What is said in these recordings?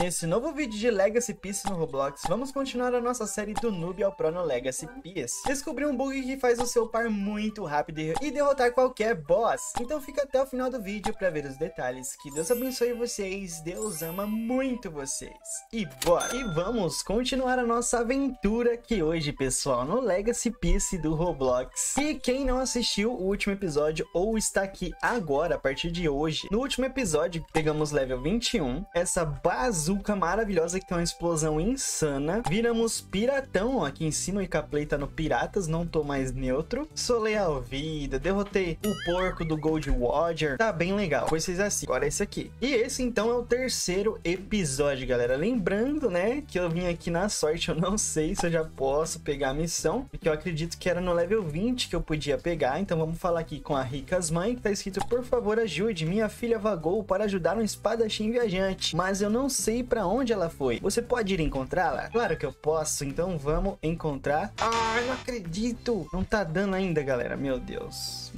Nesse novo vídeo de Legacy Peace no Roblox, vamos continuar a nossa série do Noob ao Pro no Legacy Peace. Descobrir um bug que faz você upar muito rápido e derrotar qualquer boss. Então fica até o final do vídeo para ver os detalhes. Que Deus abençoe vocês, Deus ama muito vocês. E bora! E vamos continuar a nossa aventura aqui hoje, pessoal, no Legacy Peace do Roblox. E quem não assistiu o último episódio ou está aqui agora, a partir de hoje, no último episódio pegamos level 21, essa bazuca maravilhosa que tem uma explosão insana, viramos piratão, ó, aqui em cima e Caplay tá no piratas, não tô mais neutro, solei a vida, derrotei o porco do Gold Roger, tá bem legal, pois vocês assim, agora esse aqui. E esse então é o terceiro episódio, galera, lembrando, né, que eu vim aqui na sorte, eu não sei se eu já posso pegar a missão, porque eu acredito que era no level 20 que eu podia pegar, então vamos falar aqui com a Ricas Mãe, que tá escrito: por favor ajude, minha filha vagou para ajudar um espadachim viajante, mas eu não sei pra onde ela foi. Você pode ir encontrá-la? Claro que eu posso, então vamos encontrar. Ai, não acredito! Não tá dando ainda, galera. Meu Deus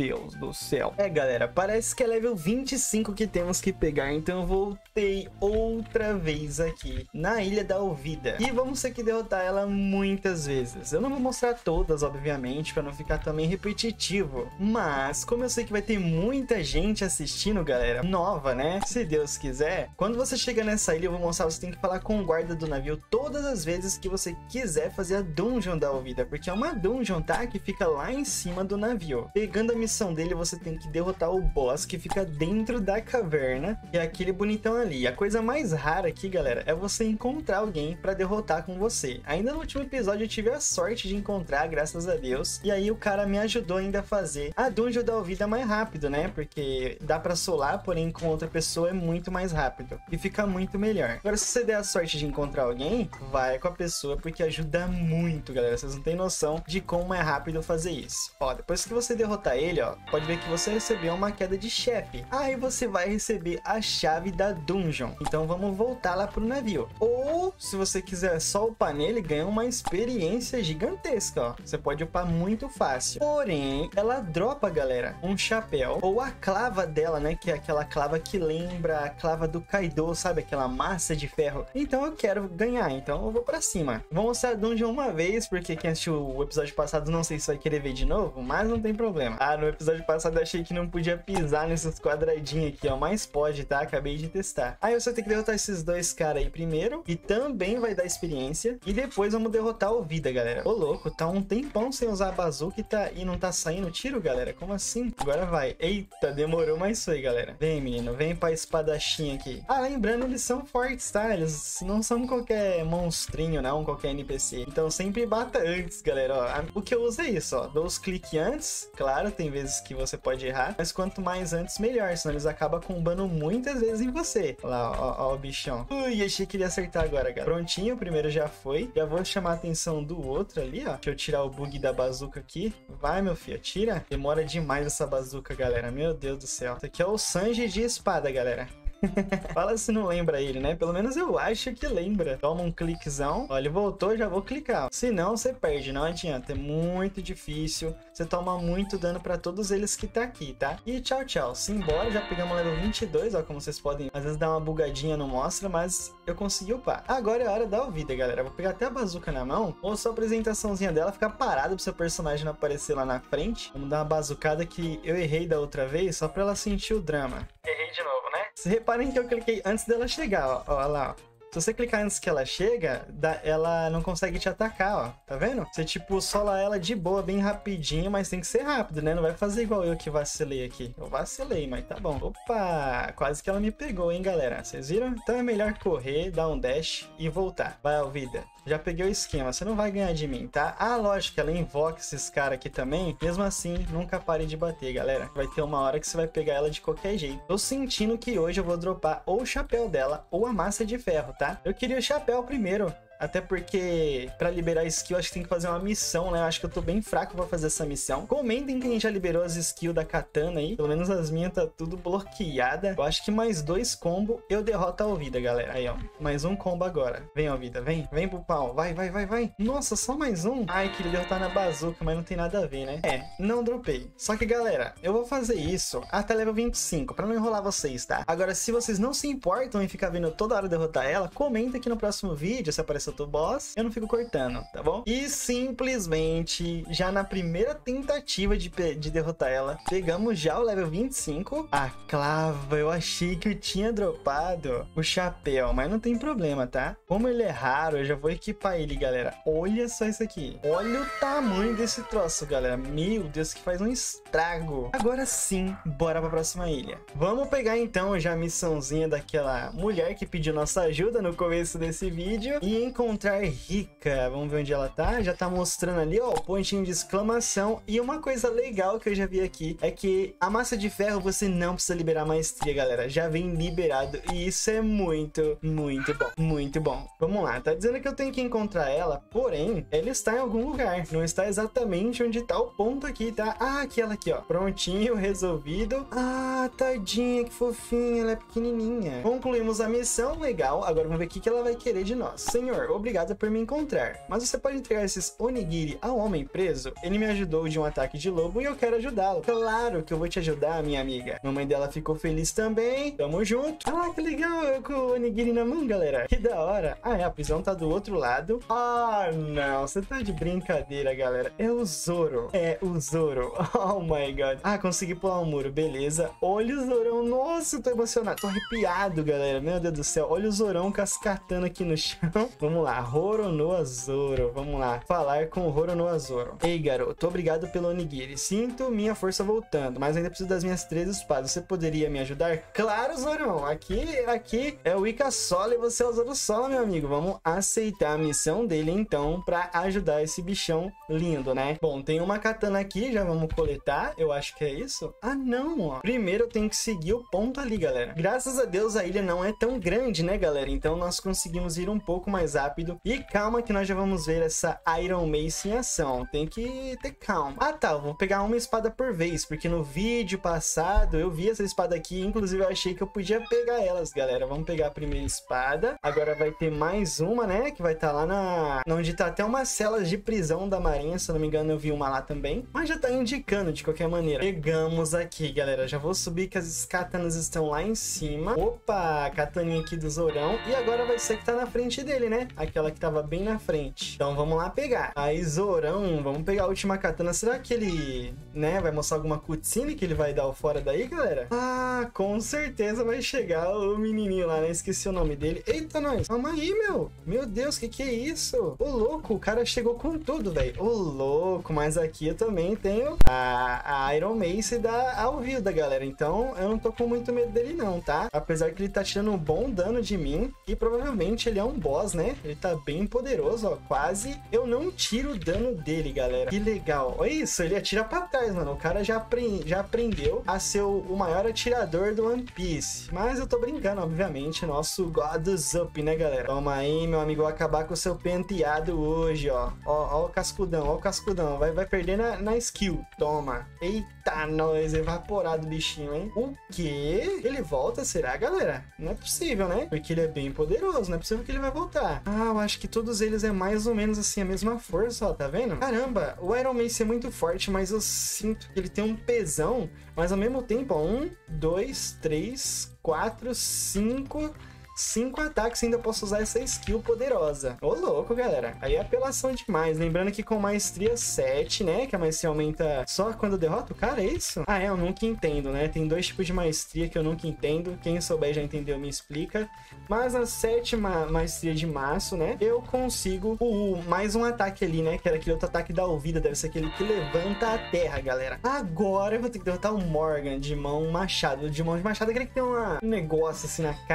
do céu. É, galera, parece que é level 25 que temos que pegar, então eu voltei outra vez aqui na Ilha da Ouvida. E vamos ter que derrotar ela muitas vezes. Eu não vou mostrar todas, obviamente, pra não ficar também repetitivo. Mas, como eu sei que vai ter muita gente assistindo, galera, nova, né? Se Deus quiser, quando você chega nessa ilha, eu vou mostrar, você tem que falar com o guarda do navio todas as vezes que você quiser fazer a dungeon da Ouvida, porque é uma dungeon, tá? Que fica lá em cima do navio. Pegando a missão dele, você tem que derrotar o boss que fica dentro da caverna, que é aquele bonitão ali. A coisa mais rara aqui, galera, é você encontrar alguém pra derrotar com você. Ainda no último episódio eu tive a sorte de encontrar, graças a Deus, e aí o cara me ajudou ainda a fazer a dungeon da Ouvida mais rápido, né? Porque dá pra solar, porém com outra pessoa é muito mais rápido e fica muito melhor. Agora, se você der a sorte de encontrar alguém, vai com a pessoa, porque ajuda muito, galera. Vocês não têm noção de como é rápido fazer isso. Ó, depois que você derrotar ele, ó, pode ver que você recebeu uma queda de chefe. Aí você vai receber a chave da dungeon. Então vamos voltar lá pro navio. Ou, se você quiser só upar nele, ganha uma experiência gigantesca, ó. Você pode upar muito fácil. Porém, ela dropa, galera, um chapéu, ou a clava dela, né, que é aquela clava que lembra a clava do Kaido, sabe? Aquela massa de ferro. Então eu quero ganhar, então eu vou pra cima. Vou mostrar a dungeon uma vez, porque quem assistiu o episódio passado não sei se vai querer ver de novo, mas não tem problema. Ah, no episódio passado eu achei que não podia pisar nesses quadradinhos aqui, ó, mas pode, tá? Acabei de testar. Aí você tem que derrotar esses dois caras aí primeiro, e também vai dar experiência, e depois vamos derrotar o Vida, galera. Ô, louco, tá um tempão sem usar a bazuca e não tá saindo tiro, galera? Como assim? Agora vai. Eita, demorou, mas foi, galera. Vem, menino, vem pra espadachim aqui. Ah, lembrando, eles são fortes, tá? Eles não são qualquer monstrinho, não, qualquer NPC. Então sempre bata antes, galera, ó. O que eu uso é isso, ó. Dou os cliques antes. Claro, tem vezes que você pode errar, mas quanto mais antes, melhor. Senão eles acabam combando muitas vezes em você. Olha lá, ó, o bichão. Ui, achei que ele ia acertar agora, galera. Prontinho, o primeiro já foi. Já vou chamar a atenção do outro ali, ó. Deixa eu tirar o bug da bazuca aqui. Vai, meu filho, tira. Demora demais essa bazuca, galera. Meu Deus do céu. Isso aqui é o Sanji de espada, galera. Fala se não lembra ele, né? Pelo menos eu acho que lembra. Toma um cliquezão. Olha, ele voltou, já vou clicar. Se não, você perde, não adianta. É muito difícil. Você toma muito dano pra todos eles que tá aqui, tá? E tchau, tchau. Simbora, já pegamos o level 22, ó. Como vocês podem, às vezes dá uma bugadinha, não mostra, mas eu consegui upar. Agora é hora da Ouvida, galera. Vou pegar até a bazuca na mão. Ou só a apresentaçãozinha dela, ficar parada pro seu personagem não aparecer lá na frente. Vamos dar uma bazucada que eu errei da outra vez, só pra ela sentir o drama. Errei de novo, né? Reparem que eu cliquei antes dela chegar, ó. Olha lá, ó. Se você clicar antes que ela chega, ela não consegue te atacar, ó. Tá vendo? Você, tipo, sola ela de boa, bem rapidinho, mas tem que ser rápido, né? Não vai fazer igual eu que vacilei aqui. Eu vacilei, mas tá bom. Opa! Quase que ela me pegou, hein, galera? Vocês viram? Então é melhor correr, dar um dash e voltar. Vai, Ouvida. Já peguei o esquema, você não vai ganhar de mim, tá? Ah, lógico, ela invoca esses caras aqui também. Mesmo assim, nunca pare de bater, galera. Vai ter uma hora que você vai pegar ela de qualquer jeito. Tô sentindo que hoje eu vou dropar ou o chapéu dela ou a massa de ferro, tá? Eu queria o chapéu primeiro. Até porque pra liberar skill acho que tem que fazer uma missão, né? Eu acho que eu tô bem fraco pra fazer essa missão. Comentem quem já liberou as skills da katana aí. Pelo menos as minhas tá tudo bloqueada. Eu acho que mais 2 combos eu derroto a Alvida, galera. Aí, ó. Mais um combo agora. Vem, Alvida, vem. Vem pro pau. Vai, vai, vai, vai. Nossa, só mais um. Ai, queria derrotar na bazuca, mas não tem nada a ver, né? É, não dropei. Só que, galera, eu vou fazer isso até level 25, pra não enrolar vocês, tá? Agora, se vocês não se importam em ficar vendo toda hora derrotar ela, comenta aqui no próximo vídeo se aparecer outro boss. Eu não fico cortando, tá bom? E simplesmente, já na primeira tentativa de derrotar ela, pegamos já o level 25. A clava, eu achei que eu tinha dropado o chapéu, mas não tem problema, tá? Como ele é raro, eu já vou equipar ele, galera. Olha só isso aqui. Olha o tamanho desse troço, galera. Meu Deus, que faz um estrago. Agora sim, bora pra próxima ilha. Vamos pegar então já a missãozinha daquela mulher que pediu nossa ajuda no começo desse vídeo e encontrar Rika. Vamos ver onde ela tá. Já tá mostrando ali, ó, o pontinho de exclamação. E uma coisa legal que eu já vi aqui é que a massa de ferro você não precisa liberar maestria, galera. Já vem liberado e isso é muito, muito bom. Muito bom. Vamos lá, tá dizendo que eu tenho que encontrar ela, porém, ela está em algum lugar. Não está exatamente onde tá o ponto aqui, tá? Ah, aquela aqui, ó. Prontinho, resolvido. Ah, tadinha, que fofinha, ela é pequenininha. Concluímos a missão, legal. Agora vamos ver o que ela vai querer de nós. Senhor, obrigado por me encontrar. Mas você pode entregar esses onigiri ao homem preso? Ele me ajudou de um ataque de lobo e eu quero ajudá-lo. Claro que eu vou te ajudar, minha amiga. Mamãe dela ficou feliz também. Tamo junto. Ah, que legal, eu com o onigiri na mão, galera. Que da hora. Ah, é, a prisão tá do outro lado. Ah, não, você tá de brincadeira, galera. É o Zoro. É o Zoro. Oh my god. Ah, consegui pular um muro, beleza. Olha o Zorão. Nossa, eu tô emocionado. Tô arrepiado, galera. Meu Deus do céu. Olha o Zorão cascatando aqui no chão. Vamos lá. Roronoa Zoro. Vamos lá. Falar com o Roronoa Zoro. Ei, garoto. Obrigado pelo onigiri. Sinto minha força voltando, mas ainda preciso das minhas 3 espadas. Você poderia me ajudar? Claro, Zorão. Aqui é o Ika Solo e você é o Zoro Solo, meu amigo. Vamos aceitar a missão dele, então, pra ajudar esse bichão lindo, né? Bom, tem uma katana aqui. Já vamos coletar. Eu acho que é isso. Ah, não, ó. Primeiro eu tenho que seguir o ponto ali, galera. Graças a Deus a ilha não é tão grande, né, galera? Então nós conseguimos ir um pouco mais rápido. E calma que nós já vamos ver essa Iron Mace em ação. Tem que ter calma. Ah, tá. Eu vou pegar uma espada por vez, porque no vídeo passado eu vi essa espada aqui. Inclusive eu achei que eu podia pegar elas, galera. Vamos pegar a primeira espada. Agora vai ter mais uma, né? Que vai estar lá onde tá até umas celas de prisão da marinha. Se eu não me engano, eu vi uma lá também. Mas já tá indicando de qualquer maneira. Pegamos aqui, galera. Já vou subir que as katanas estão lá em cima. Opa, a kataninha aqui do Zorão. E agora vai ser que tá na frente dele, né? Aquela que tava bem na frente. Então vamos lá pegar. Aí, Zorão, vamos pegar a última katana. Será que ele, né, vai mostrar alguma cutscene que ele vai dar o fora daí, galera? Ah, com certeza vai chegar o menininho lá, né? Esqueci o nome dele. Eita, nós. Calma aí, meu. Meu Deus, que é isso? Ô, louco, o cara chegou com tudo, velho. Ô, louco, mas aqui eu também tenho a Iron Mace da Alvilda, galera. Então, eu não tô com muito medo dele não, tá? Apesar que ele tá tirando um bom dano de mim. E provavelmente ele é um boss, né? Ele tá bem poderoso, ó. Quase eu não tiro o dano dele, galera. Que legal. Olha isso, ele atira pra trás, mano. O cara já aprendeu a ser o maior atirador do One Piece. Mas eu tô brincando, obviamente. Nosso God's Up, né, galera? Toma aí, meu amigo. Vou acabar com o seu penteado hoje, ó. Ó o cascudão, ó o cascudão. Vai perder na skill. Toma. Eita, nós. Evaporado o bichinho, hein? O quê? Ele volta, será, galera? Não é possível, né? Porque ele é bem poderoso. Não é possível que ele vai voltar. Ah, eu acho que todos eles é mais ou menos assim a mesma força, ó. Tá vendo? Caramba, o Iron Mace é muito forte, mas eu sinto que ele tem um pesão. Mas ao mesmo tempo, ó. 1, 2, 3, 4, 5... 5 ataques, ainda posso usar essa skill poderosa. Ô, louco, galera. Aí é apelação demais. Lembrando que com maestria 7, né? Que a maestria aumenta só quando derrota o cara, é isso? Ah, é, eu nunca entendo, né? Tem 2 tipos de maestria que eu nunca entendo. Quem souber já entendeu, me explica. Mas a 7ª maestria de maço, né? Eu consigo mais um ataque ali, né? Que era aquele outro ataque da Alvida. Deve ser aquele que levanta a terra, galera. Agora eu vou ter que derrotar o Morgan de mão machado. De mão de machado, aquele que tem um negócio assim na cara.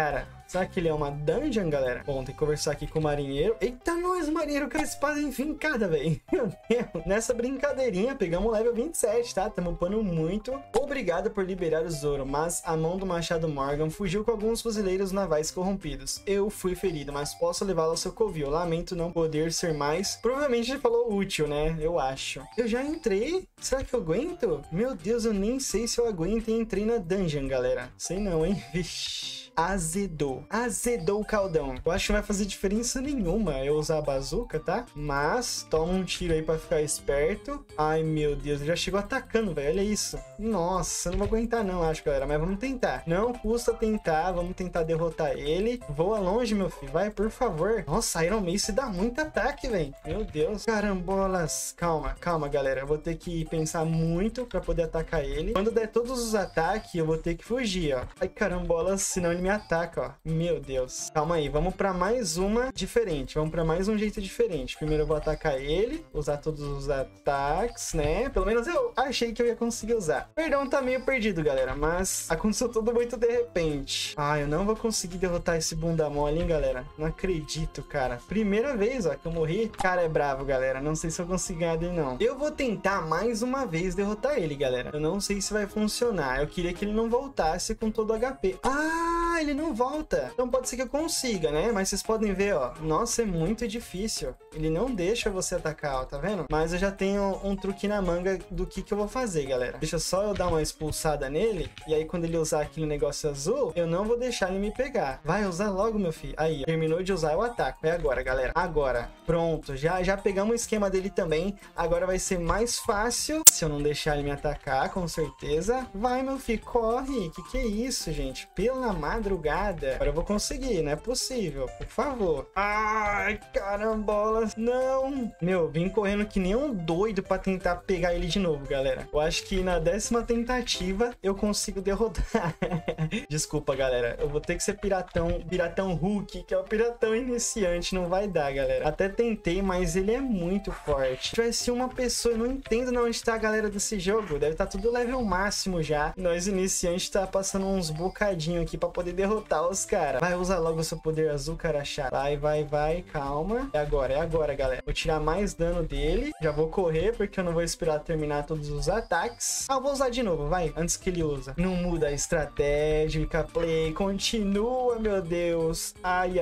Será que ele é uma dungeon, galera? Bom, tem que conversar aqui com o marinheiro. Eita, nós, marinheiro, com a espada enfincada, velho. Meu Deus. Nessa brincadeirinha, pegamos o level 27, tá? Tamo upando muito. Obrigado por liberar o Zoro, mas a mão do Machado Morgan fugiu com alguns fuzileiros navais corrompidos. Eu fui ferido, mas posso levá-lo ao seu covil. Lamento não poder ser mais. Provavelmente ele falou útil, né? Eu acho. Eu já entrei? Será que eu aguento? Meu Deus, eu nem sei se eu aguento e entrei na dungeon, galera. Sei não, hein? Vixe. Azedou o caldão. Eu acho que não vai fazer diferença nenhuma eu usar a bazuca, tá? Mas toma um tiro aí pra ficar esperto. Ai, meu Deus, ele já chegou atacando, velho. Olha isso. Nossa, eu não vou aguentar não, acho, galera. Mas vamos tentar. Não custa tentar. Vamos tentar derrotar ele. Voa longe, meu filho. Vai, por favor. Nossa, Iron Mace dá muito ataque, velho. Meu Deus. Carambolas. Calma, calma, galera. Eu vou ter que pensar muito pra poder atacar ele. Quando der todos os ataques, eu vou ter que fugir, ó. Ai, carambolas, senão ele me ataca, ó. Meu Deus. Calma aí, vamos pra mais uma diferente. Vamos pra mais um jeito diferente. Primeiro eu vou atacar ele, usar todos os ataques, né? Pelo menos eu achei que eu ia conseguir usar. Perdão, tá meio perdido, galera, mas aconteceu tudo muito de repente. Ah, eu não vou conseguir derrotar esse bunda mole, hein, galera? Não acredito, cara. Primeira vez, ó, que eu morri. Cara, é bravo, galera. Não sei se eu consigo ganhar dele, não. Eu vou tentar mais uma vez derrotar ele, galera. Eu não sei se vai funcionar. Eu queria que ele não voltasse com todo o HP. Ah, ele não volta. Então pode ser que eu consiga, né? Mas vocês podem ver, ó. Nossa, é muito difícil. Ele não deixa você atacar, ó. Tá vendo? Mas eu já tenho um truque na manga do que eu vou fazer, galera. Deixa só eu dar uma expulsada nele. E aí, quando ele usar aquele negócio azul, eu não vou deixar ele me pegar. Vai usar logo, meu filho. Aí, ó. Terminou de usar, eu ataco. É agora, galera. Agora. Pronto. Já pegamos o esquema dele também. Agora vai ser mais fácil se eu não deixar ele me atacar, com certeza. Vai, meu filho. Corre. Que é isso, gente? Pela madrugada. Agora eu vou conseguir, não é possível. Por favor. Ai, carambolas. Não. Meu, vim correndo que nem um doido pra tentar pegar ele de novo, galera. Eu acho que na 10ª tentativa eu consigo derrotar. Desculpa, galera. Eu vou ter que ser Piratão Hulk, que é o piratão iniciante. Não vai dar, galera. Até tentei, mas ele é muito forte. Se tivesse uma pessoa, eu não entendo de onde tá a galera desse jogo. Deve estar tudo level máximo já. Nós iniciantes tá passando uns bocadinhos aqui pra poder derrotar os caras. Vai, usar logo o seu poder azul, cara chato. Vai, calma. É agora, galera. Vou tirar mais dano dele. Já vou correr, porque eu não vou esperar terminar todos os ataques. Ah, eu vou usar de novo, vai. Antes que ele usa. Não muda a estratégia, play. Continua, meu Deus. Ai.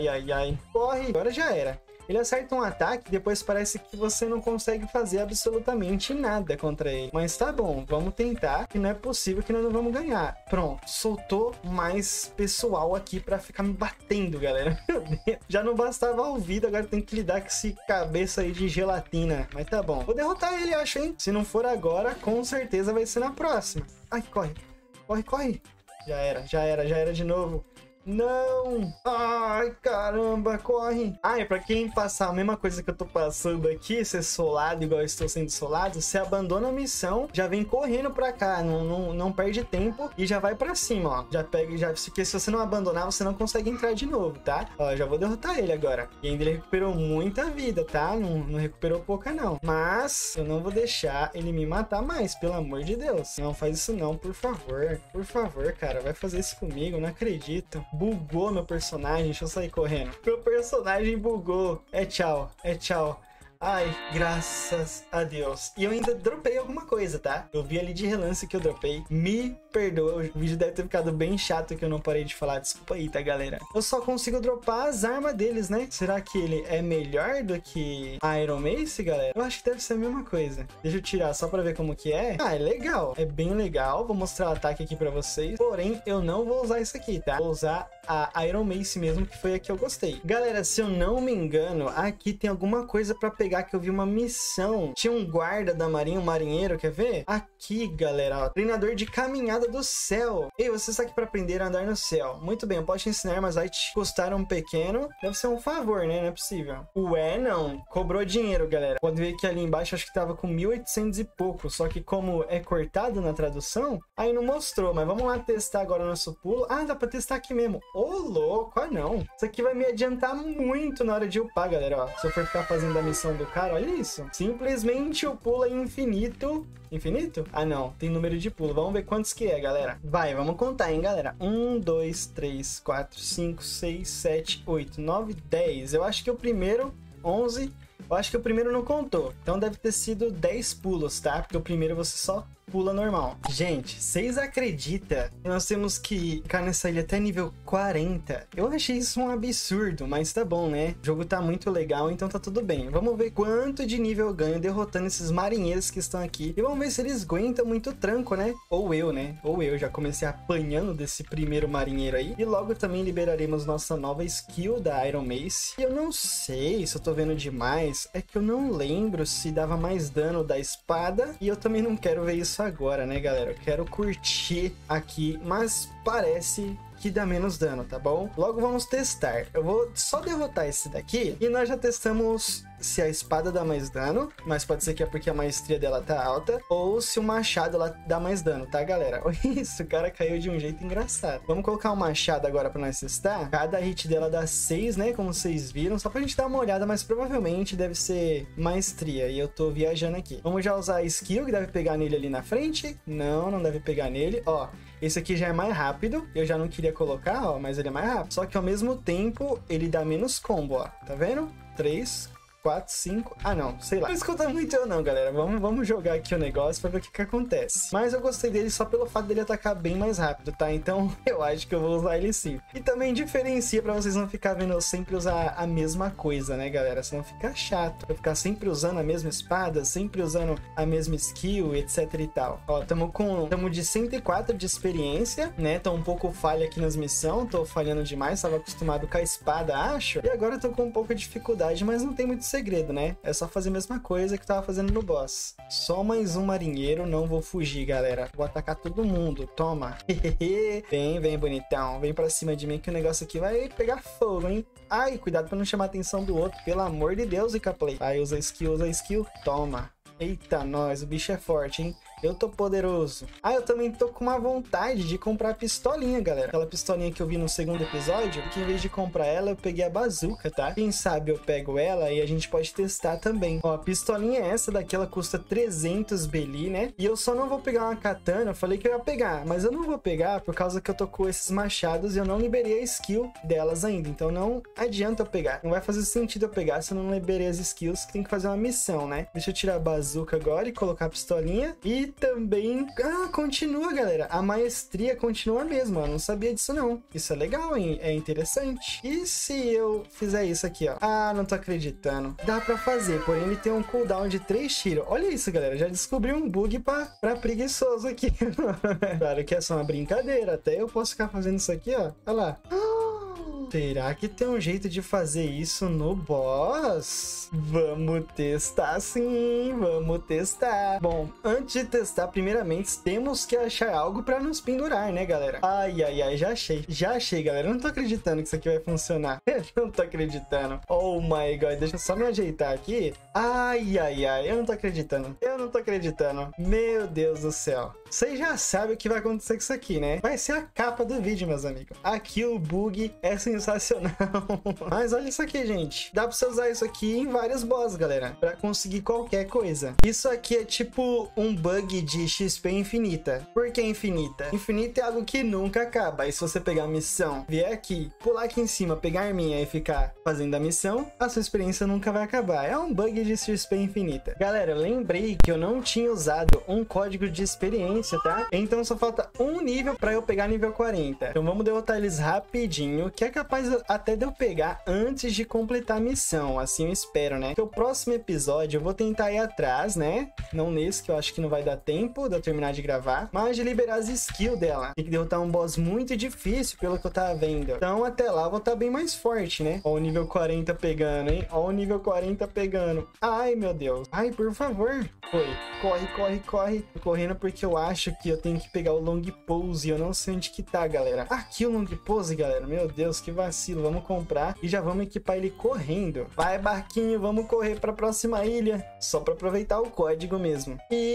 Corre. Agora já era. Ele acerta um ataque, depois parece que você não consegue fazer absolutamente nada contra ele. Mas tá bom, vamos tentar, que não é possível que nós não vamos ganhar. Pronto, soltou mais pessoal aqui pra ficar me batendo, galera. Meu Deus, já não bastava o ouvido, agora tem que lidar com esse cabeça aí de gelatina. Mas tá bom, vou derrotar ele, acho, hein? Se não for agora, com certeza vai ser na próxima. Ai, corre. Já era de novo. Não! Ai, caramba, corre! Ah, e pra quem passar a mesma coisa que eu tô passando aqui, ser solado igual eu estou sendo solado, você abandona a missão, já vem correndo pra cá, não perde tempo e já vai pra cima, ó. Já pega, porque se você não abandonar, você não consegue entrar de novo, tá? Ó, já vou derrotar ele agora. E ainda ele recuperou muita vida, tá? Não recuperou pouca, não. Mas eu não vou deixar ele me matar mais, pelo amor de Deus. Não faz isso não, por favor. Por favor, cara, vai fazer isso comigo, não acredito. Bugou meu personagem, deixa eu sair correndo. Meu personagem bugou. É tchau. Ai, graças a Deus. E eu ainda dropei alguma coisa, tá? Eu vi ali de relance que eu dropei. Me perdoa, o vídeo deve ter ficado bem chato que eu não parei de falar. Desculpa aí, tá, galera? Eu só consigo dropar as armas deles, né? Será que ele é melhor do que a Iron Mace, galera? Eu acho que deve ser a mesma coisa. Deixa eu tirar só pra ver como que é. Ah, é legal. É bem legal. Vou mostrar o ataque aqui pra vocês. Porém, eu não vou usar isso aqui, tá? Vou usar a Iron Mace mesmo, que foi a que eu gostei. Galera, se eu não me engano, aqui tem alguma coisa pra pegar, que eu vi uma missão. Tinha um guarda da marinha, um marinheiro, quer ver? Aqui, galera, ó, treinador de caminhada do céu. Ei, você está aqui pra aprender a andar no céu. Muito bem, eu posso te ensinar, mas vai te custar um pequeno. Deve ser um favor, né? Não é possível. Ué, não. Cobrou dinheiro, galera. Pode ver que ali embaixo acho que tava com 1.800 e pouco. Só que como é cortado na tradução, aí não mostrou. Mas vamos lá testar agora o nosso pulo. Ah, dá pra testar aqui mesmo. Ô, louco, ah não. Isso aqui vai me adiantar muito na hora de upar, galera, ó. Se eu for ficar fazendo a missão do cara, olha isso. Simplesmente o pulo é infinito. Infinito? Ah, não. Tem número de pulo. Vamos ver quantos que é, galera. Vai, vamos contar, hein, galera. 1, 2, 3, 4, 5, 6, 7, 8, 9, 10. Eu acho que o primeiro, 11... Eu acho que o primeiro não contou. Então deve ter sido 10 pulos, tá? Porque o primeiro você só pula normal. Gente, vocês acreditam que nós temos que ficar nessa ilha até nível 40? Eu achei isso um absurdo, mas tá bom, né? O jogo tá muito legal, então tá tudo bem. Vamos ver quanto de nível eu ganho derrotando esses marinheiros que estão aqui. E vamos ver se eles aguentam muito tranco, né? Ou eu, né? Ou eu já comecei apanhando desse primeiro marinheiro aí. E logo também liberaremos nossa nova skill da Iron Mace. E eu não sei se eu tô vendo demais. É que eu não lembro se dava mais dano da espada. E eu também não quero ver isso agora, né, galera? Eu quero curtir aqui, mas parece que dá menos dano, tá bom? Logo vamos testar. Eu vou só derrotar esse daqui e nós já testamos se a espada dá mais dano, mas pode ser que é porque a maestria dela tá alta, ou se o machado ela dá mais dano, tá, galera? Isso, o cara caiu de um jeito engraçado. Vamos colocar o machado agora pra nós testar. Cada hit dela dá 6, né? Como vocês viram, só pra gente dar uma olhada, mas provavelmente deve ser maestria, e eu tô viajando aqui. Vamos já usar a skill, que deve pegar nele ali na frente. Não, não deve pegar nele. Ó, esse aqui já é mais rápido. Eu já não queria colocar, ó, mas ele é mais rápido. Só que ao mesmo tempo, ele dá menos combo, ó. Tá vendo? 3, 4, 5... Ah, não, sei lá. Não escuta muito eu não, galera. Vamos jogar aqui o negócio pra ver o que acontece. Mas eu gostei dele só pelo fato dele atacar bem mais rápido, tá? Então eu acho que eu vou usar ele sim. E também diferencia pra vocês não ficar vendo eu sempre usar a mesma coisa, né, galera? Senão fica chato. Eu ficar sempre usando a mesma espada, sempre usando a mesma skill, etc e tal. Ó, tamo de 104 de experiência, né? Tô um pouco falha aqui nas missões. Tô falhando demais. Tava acostumado com a espada, acho. E agora eu tô com um pouco de dificuldade, mas não tem muito segredo, né? É só fazer a mesma coisa que eu tava fazendo no boss. Só mais um marinheiro, não vou fugir, galera. Vou atacar todo mundo, toma. Vem, bonitão. Vem pra cima de mim que o negócio aqui vai pegar fogo, hein? Ai, cuidado pra não chamar a atenção do outro. Pelo amor de Deus, Icaplay. Vai, usa skill. Toma. Eita, nós, o bicho é forte, hein? Eu tô poderoso. Ah, eu também tô com uma vontade de comprar a pistolinha, galera. Aquela pistolinha que eu vi no segundo episódio, que em vez de comprar ela, eu peguei a bazuca, tá? Quem sabe eu pego ela e a gente pode testar também. Ó, a pistolinha é essa daqui, ela custa 300 Beli, né? E eu só não vou pegar uma katana, eu falei que eu ia pegar, mas eu não vou pegar por causa que eu tô com esses machados e eu não liberei a skill delas ainda. Então não adianta eu pegar. Não vai fazer sentido eu pegar se eu não liberei as skills, que tem que fazer uma missão, né? Deixa eu tirar a bazuca agora e colocar a pistolinha. E também... Ah, continua, galera. A maestria continua a mesma. Eu não sabia disso, não. Isso é legal, hein? É interessante. E se eu fizer isso aqui, ó? Ah, não tô acreditando. Dá pra fazer, porém ele tem um cooldown de 3 tiros. Olha isso, galera. Já descobri um bug pra preguiçoso aqui. Claro que é só uma brincadeira. Até eu posso ficar fazendo isso aqui, ó. Olha lá. Será que tem um jeito de fazer isso no boss? Vamos testar sim, vamos testar. Bom, antes de testar, primeiramente, temos que achar algo pra nos pendurar, né, galera? Ai, já achei. Já achei, galera. Eu não tô acreditando que isso aqui vai funcionar. Eu não tô acreditando. Oh my god, deixa eu só me ajeitar aqui. Ai, eu não tô acreditando. Eu não tô acreditando. Meu Deus do céu. Vocês já sabem o que vai acontecer com isso aqui, né? Vai ser a capa do vídeo, meus amigos. Aqui o bug é sensacional. Mas olha isso aqui, gente. Dá pra você usar isso aqui em vários boss, galera. Pra conseguir qualquer coisa. Isso aqui é tipo um bug de XP infinita. Por que infinita? Infinita é algo que nunca acaba. E se você pegar a missão, vier aqui, pular aqui em cima, pegar a arminha e ficar fazendo a missão, a sua experiência nunca vai acabar. É um bug de XP infinita. Galera, eu lembrei que eu não tinha usado um código de experiência, tá? Então só falta um nível pra eu pegar nível 40. Então vamos derrotar eles rapidinho, que é capaz até de eu pegar antes de completar a missão. Assim eu espero, né? Porque o próximo episódio eu vou tentar ir atrás, né? Não nesse, que eu acho que não vai dar tempo de eu terminar de gravar, mas de liberar as skills dela. Tem que derrotar um boss muito difícil, pelo que eu tava vendo. Então até lá eu vou estar bem mais forte, né? Ó o nível 40 pegando, hein? Ó o nível 40 pegando. Ai, meu Deus. Ai, por favor. Foi. Corre. Tô correndo porque eu acho que eu tenho que pegar o long pose e eu não sei onde que tá, galera. Aqui o long pose, galera. Meu Deus, que vacilo. Vamos comprar e já vamos equipar ele correndo. Vai, barquinho, vamos correr pra próxima ilha. Só pra aproveitar o código mesmo. E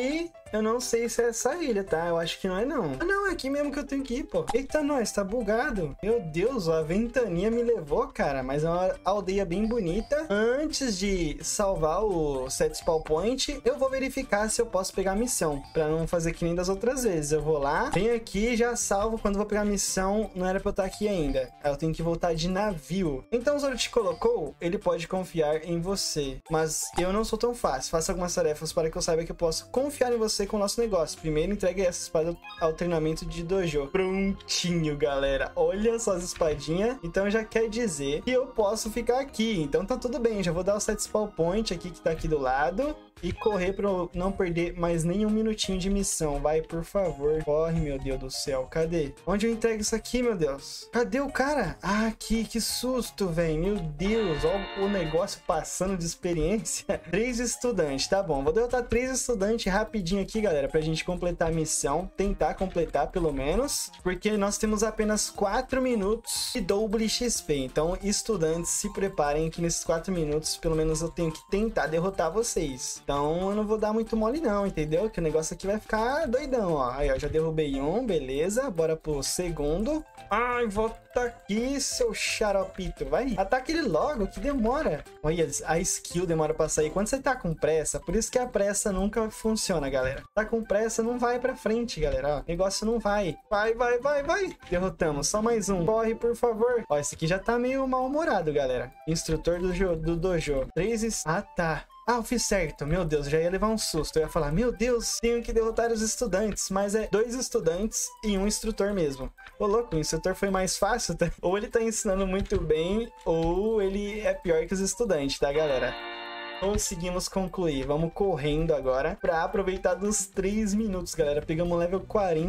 Eu não sei se é essa ilha, tá? Eu acho que não é, não. Ah, não, é aqui mesmo que eu tenho que ir, pô. Eita, nós, tá bugado. Meu Deus, a ventania me levou, cara. Mas é uma aldeia bem bonita. Antes de salvar o set spawn point, eu vou verificar se eu posso pegar a missão. Pra não fazer que nem das outras vezes. Eu vou lá, venho aqui, já salvo. Quando eu vou pegar a missão, não era pra eu estar aqui ainda. Eu tenho que voltar de navio. Então, o Zoro te colocou, ele pode confiar em você. Mas eu não sou tão fácil. Faça algumas tarefas para que eu saiba que eu posso confiar em você com o nosso negócio. Primeiro, entregue essa espada ao treinamento de dojo. Prontinho, galera. Olha só as espadinhas. Então, já quer dizer que eu posso ficar aqui. Então, tá tudo bem. Já vou dar o set spawn point aqui, que tá aqui do lado. E correr pra eu não perder mais nem um minutinho de missão. Vai, por favor. Corre, meu Deus do céu. Cadê? Onde eu entrego isso aqui, meu Deus? Cadê o cara? Ah, aqui. Que susto, velho. Meu Deus. Olha o negócio passando de experiência. 3 estudantes. Tá bom. Vou derrotar 3 estudantes rapidinho aqui, galera. Pra gente completar a missão. Tentar completar, pelo menos. Porque nós temos apenas 4 minutos de double XP. Então, estudantes, se preparem que nesses 4 minutos, pelo menos eu tenho que tentar derrotar vocês. Então eu não vou dar muito mole não, entendeu? Que o negócio aqui vai ficar doidão, ó. Aí, ó, já derrubei um, beleza. Bora pro segundo. Ai, volta aqui, seu xaropito. Vai, ataque ele logo, que demora. Olha, a skill demora pra sair. Quando você tá com pressa, por isso que a pressa nunca funciona, galera. Tá com pressa, não vai pra frente, galera. Ó, o negócio não vai. Vai, vai, vai, vai. Derrotamos, só mais um. Corre, por favor. Ó, esse aqui já tá meio mal-humorado, galera. Instrutor do dojo. 3... Ah, tá. Ah, eu fiz certo. Meu Deus, já ia levar um susto. Eu ia falar, meu Deus, tenho que derrotar os estudantes. Mas é 2 estudantes e um instrutor mesmo. Ô, louco, o instrutor foi mais fácil, tá? Ou ele tá ensinando muito bem, ou ele é pior que os estudantes, tá, galera? Conseguimos concluir. Vamos correndo agora pra aproveitar dos 3 minutos, galera. Pegamos o level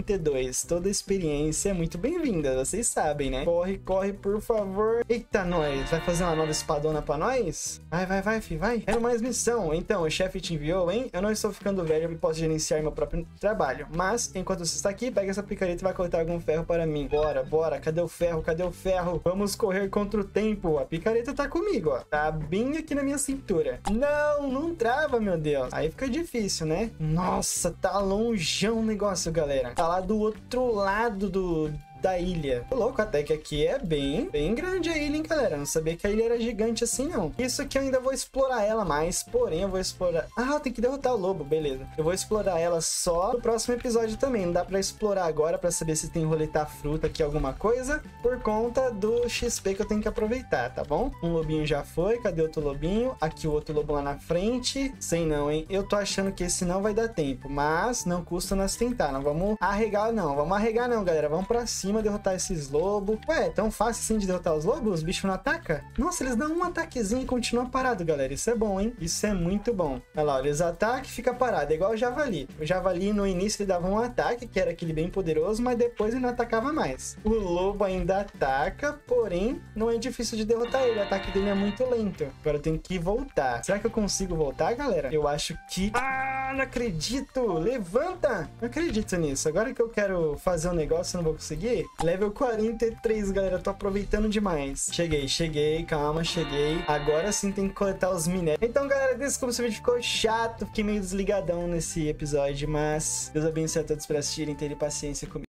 42. Toda a experiência é muito bem-vinda, vocês sabem, né? Corre, corre, por favor. Eita, nós. Vai fazer uma nova espadona pra nós? Vai, vai, vai, fi, vai. Quero mais missão. Então, o chefe te enviou, hein? Eu não estou ficando velho e posso gerenciar meu próprio trabalho. Mas, enquanto você está aqui, pega essa picareta e vai coletar algum ferro para mim. Bora, bora. Cadê o ferro? Cadê o ferro? Vamos correr contra o tempo. A picareta tá comigo, ó. Tá bem aqui na minha cintura. Não, não trava, meu Deus. Aí fica difícil, né? Nossa, tá longeão o negócio, galera. Tá lá do outro lado da ilha. Tô louco, até que aqui é bem grande a ilha, hein, galera? Não sabia que a ilha era gigante assim, não. Isso aqui eu ainda vou explorar ela mais, porém eu vou explorar... Ah, tem que derrotar o lobo, beleza. Eu vou explorar ela só no próximo episódio também. Não dá pra explorar agora pra saber se tem roletar fruta aqui, alguma coisa, por conta do XP que eu tenho que aproveitar, tá bom? Um lobinho já foi, cadê outro lobinho? Aqui o outro lobo lá na frente. Sei não, hein? Eu tô achando que esse não vai dar tempo, mas não custa nós tentar. Não vamos arregar, não. Vamos arregar, não, galera. Vamos pra cima derrotar esses lobos. Ué, é tão fácil assim de derrotar os lobos? Os bichos não atacam? Nossa, eles dão um ataquezinho e continuam parados, galera. Isso é bom, hein? Isso é muito bom. Olha lá, eles atacam e fica parado. É igual o javali. O javali, no início, ele dava um ataque, que era aquele bem poderoso, mas depois ele não atacava mais. O lobo ainda ataca, porém, não é difícil de derrotar ele. O ataque dele é muito lento. Agora eu tenho que voltar. Será que eu consigo voltar, galera? Eu acho que... Ah, não acredito! Levanta! Não acredito nisso. Agora que eu quero fazer um negócio, eu não vou conseguir. Level 43, galera. Tô aproveitando demais. Cheguei. Calma, cheguei. Agora sim tem que coletar os minérios. Então, galera, desculpa se o vídeo ficou chato. Fiquei meio desligadão nesse episódio, mas Deus abençoe a todos por assistirem e terem paciência comigo.